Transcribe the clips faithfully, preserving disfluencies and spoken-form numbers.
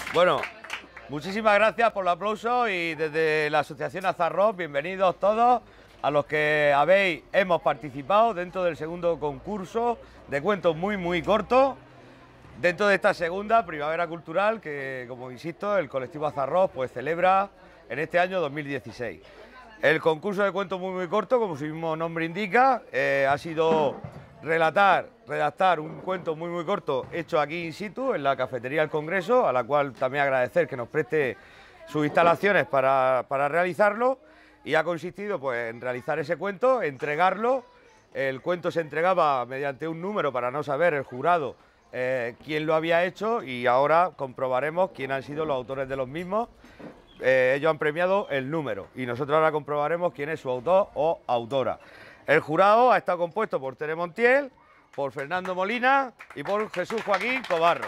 Bueno, muchísimas gracias por el aplauso y desde la Asociación Azarrock, bienvenidos todos a los que habéis, hemos participado dentro del segundo concurso de cuentos muy, muy cortos, dentro de esta segunda Primavera Cultural que, como insisto, el colectivo Azarrock pues celebra en este año dos mil dieciséis. El concurso de cuentos muy, muy corto, como su mismo nombre indica, eh, ha sido relatar, redactar un cuento muy, muy corto hecho aquí in situ, en la cafetería del Congreso, a la cual también agradecer que nos preste sus instalaciones para, para realizarlo, y ha consistido pues, en realizar ese cuento, entregarlo. El cuento se entregaba mediante un número para no saber el jurado eh, quién lo había hecho, y ahora comprobaremos quién han sido los autores de los mismos. Eh, ellos han premiado el número y nosotros ahora comprobaremos quién es su autor o autora. El jurado ha estado compuesto por Tere Montiel, por Fernando Molina y por Jesús Joaquín Cobarro.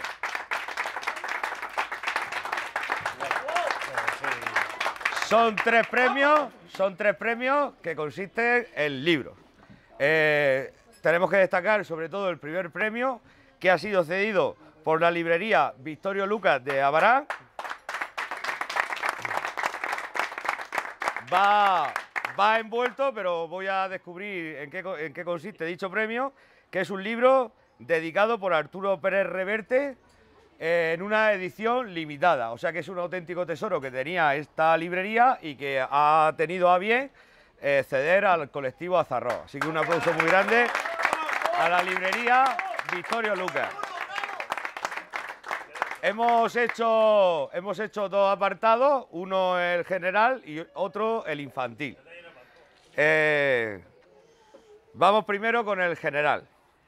Son tres premios, son tres premios que consisten en libros. Eh, tenemos que destacar sobre todo el primer premio, que ha sido cedido por la librería Victorio Lucas de Abarán. Va, va envuelto, pero voy a descubrir en qué, en qué consiste dicho premio, que es un libro dedicado por Arturo Pérez Reverte eh, en una edición limitada. O sea que es un auténtico tesoro que tenía esta librería y que ha tenido a bien eh, ceder al colectivo Azarrock. Así que un aplauso muy grande a la librería Victorio Lucas. Hemos hecho, hemos hecho dos apartados, uno el general y otro el infantil. Eh, vamos primero con el general.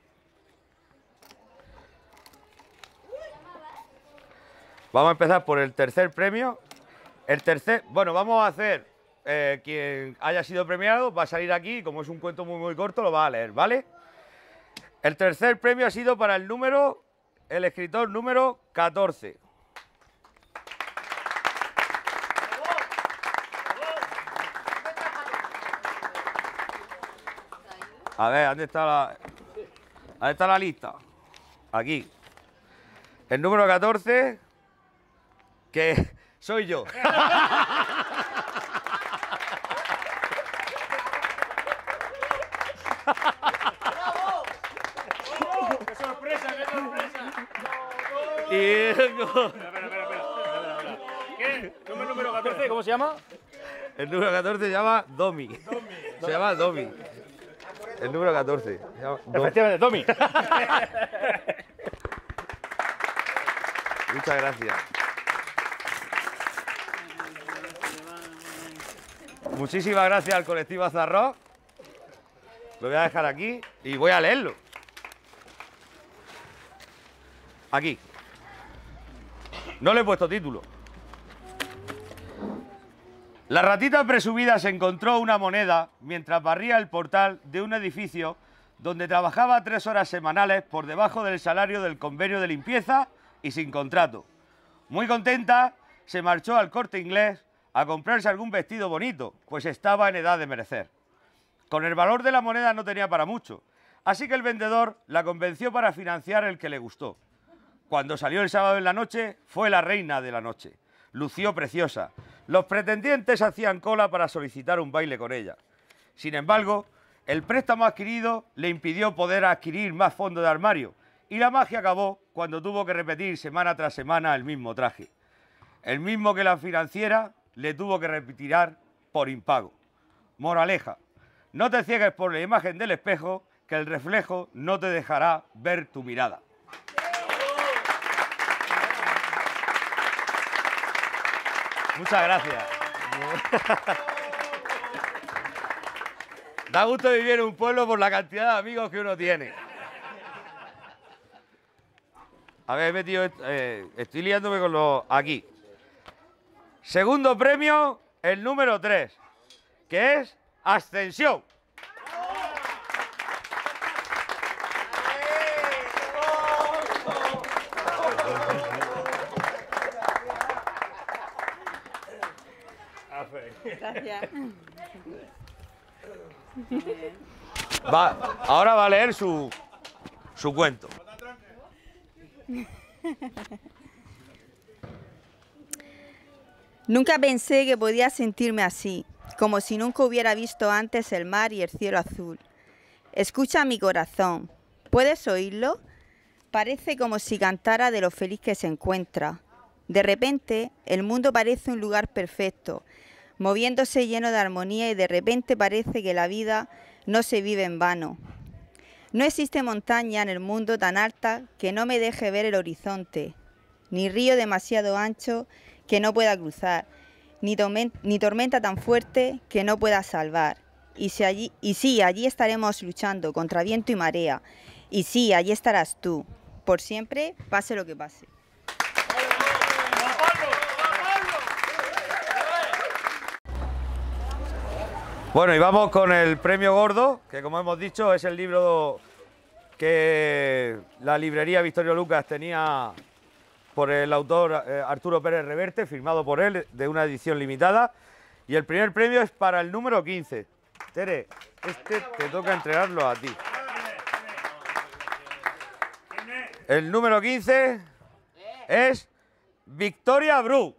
Vamos a empezar por el tercer premio. El tercer, bueno, vamos a hacer, eh, quien haya sido premiado va a salir aquí, como es un cuento muy muy corto, lo va a leer, ¿vale? El tercer premio ha sido para el número... el escritor número catorce. A ver, ¿dónde está la, ¿dónde está la lista? Aquí. El número catorce, que soy yo. ¡Qué sorpresa, qué sorpresa! Y... Espera, espera, espera, espera, espera. ¿Qué? ¿Número, número catorce? ¿Cómo se llama? El número catorce se llama Domi. Domi. Se llama Domi. El número catorce. Se llama Domi. Efectivamente, Domi. Muchas gracias. Muchísimas gracias al colectivo Azarrock. Lo voy a dejar aquí y voy a leerlo. Aquí. No le he puesto título. La ratita presumida se encontró una moneda mientras barría el portal de un edificio donde trabajaba tres horas semanales por debajo del salario del convenio de limpieza y sin contrato. Muy contenta, se marchó al Corte Inglés a comprarse algún vestido bonito, pues estaba en edad de merecer. Con el valor de la moneda no tenía para mucho, así que el vendedor la convenció para financiar el que le gustó. Cuando salió el sábado en la noche, fue la reina de la noche. Lució preciosa. Los pretendientes hacían cola para solicitar un baile con ella. Sin embargo, el préstamo adquirido le impidió poder adquirir más fondo de armario, y la magia acabó cuando tuvo que repetir semana tras semana el mismo traje. El mismo que la financiera le tuvo que retirar por impago. Moraleja, no te ciegues por la imagen del espejo, que el reflejo no te dejará ver tu mirada. Muchas gracias. Da gusto vivir en un pueblo por la cantidad de amigos que uno tiene. A ver, he metido, eh, estoy liándome con los... Aquí. Segundo premio, el número tres, que es Ascensión. Gracias. Va, ahora va a leer su, su cuento. Nunca pensé que podía sentirme así, como si nunca hubiera visto antes el mar y el cielo azul. Escucha mi corazón, ¿puedes oírlo? Parece como si cantara de lo feliz que se encuentra. De repente, el mundo parece un lugar perfecto, moviéndose lleno de armonía, y de repente parece que la vida no se vive en vano. No existe montaña en el mundo tan alta que no me deje ver el horizonte, ni río demasiado ancho que no pueda cruzar, ni, ni tormenta tan fuerte que no pueda salvar. Y, si allí, y sí, allí estaremos luchando contra viento y marea. Y sí, allí estarás tú, por siempre, pase lo que pase. Bueno, y vamos con el premio gordo, que como hemos dicho es el libro que la librería Victorio Lucas tenía por el autor eh, Arturo Pérez Reverte, firmado por él, de una edición limitada. Y el primer premio es para el número quince. Tere, este te toca entregarlo a ti. El número quince es Victoria Bru.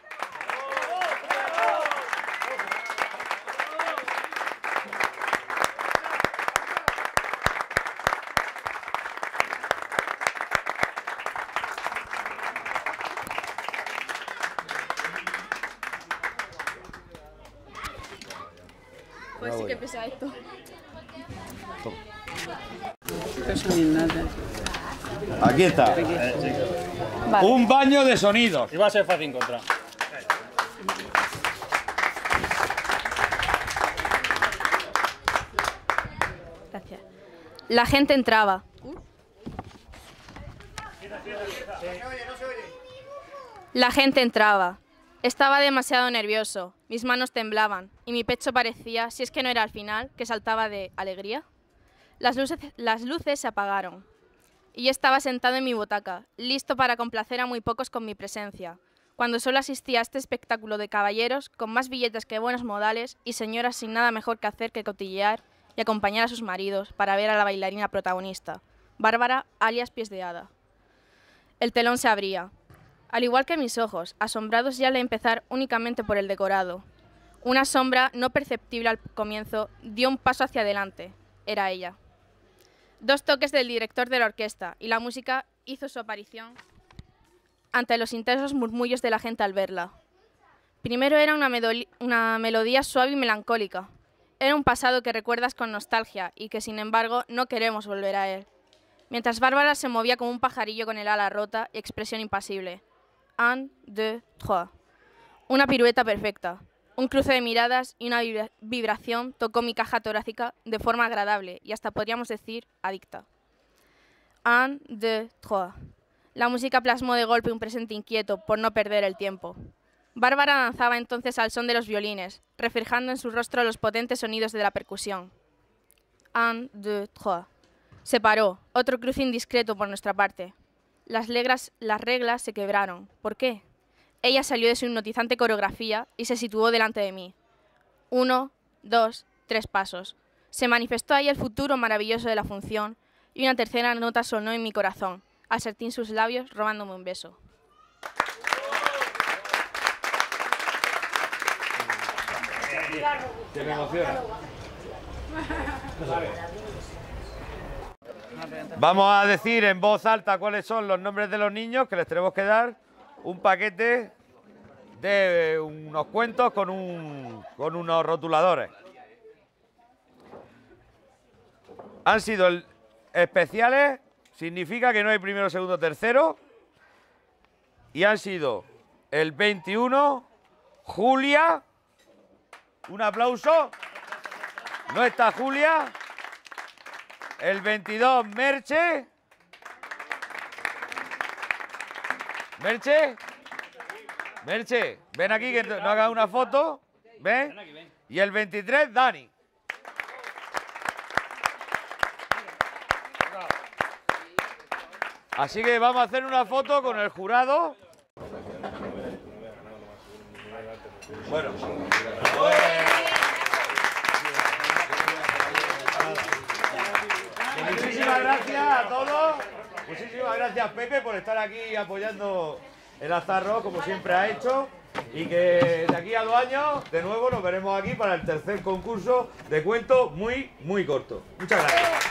Pues sí que pesa esto. Aquí está. Vale. Un baño de sonidos. Y va a ser fácil encontrar. Gracias. La gente entraba. La gente entraba. Estaba demasiado nervioso, mis manos temblaban y mi pecho parecía, si es que no era al final, que saltaba de alegría. Las luces, las luces se apagaron y yo estaba sentado en mi butaca, listo para complacer a muy pocos con mi presencia, cuando solo asistía a este espectáculo de caballeros con más billetes que buenos modales y señoras sin nada mejor que hacer que cotillear y acompañar a sus maridos para ver a la bailarina protagonista, Bárbara, alias Pies de Hada. El telón se abría. Al igual que mis ojos, asombrados ya al empezar únicamente por el decorado. Una sombra no perceptible al comienzo dio un paso hacia adelante. Era ella. Dos toques del director de la orquesta y la música hizo su aparición ante los intensos murmullos de la gente al verla. Primero era una, una melodía suave y melancólica. Era un pasado que recuerdas con nostalgia y que sin embargo no queremos volver a él. Mientras Bárbara se movía como un pajarillo con el ala rota y expresión impasible. Un, deux, trois. Una pirueta perfecta. Un cruce de miradas y una vibra vibración tocó mi caja torácica de forma agradable y hasta podríamos decir adicta. Un, deux, trois. La música plasmó de golpe un presente inquieto por no perder el tiempo. Bárbara danzaba entonces al son de los violines, reflejando en su rostro los potentes sonidos de la percusión. Un, deux, trois. Se paró, otro cruce indiscreto por nuestra parte. Las, legras, las reglas se quebraron. ¿Por qué? Ella salió de su hipnotizante coreografía y se situó delante de mí. Uno, dos, tres pasos. Se manifestó ahí el futuro maravilloso de la función y una tercera nota sonó en mi corazón, al sentir sus labios robándome un beso. Que me emociona. Vamos a decir en voz alta cuáles son los nombres de los niños, que les tenemos que dar un paquete de unos cuentos con, un, con unos rotuladores. Han sido el, especiales, significa que no hay primero, segundo, tercero. Y han sido el veintiuno, Julia. Un aplauso. No está Julia. El veintidós, Merche. Merche. Merche, ven aquí que nos hagas una foto. ¿Ven? Y el veintitrés, Dani. Así que vamos a hacer una foto con el jurado. Bueno. Muchísimas gracias a todos. Muchísimas gracias, Pepe, por estar aquí apoyando el Azar Rock, como siempre ha hecho. Y que de aquí a dos años, de nuevo, nos veremos aquí para el tercer concurso de cuento muy, muy corto. Muchas gracias.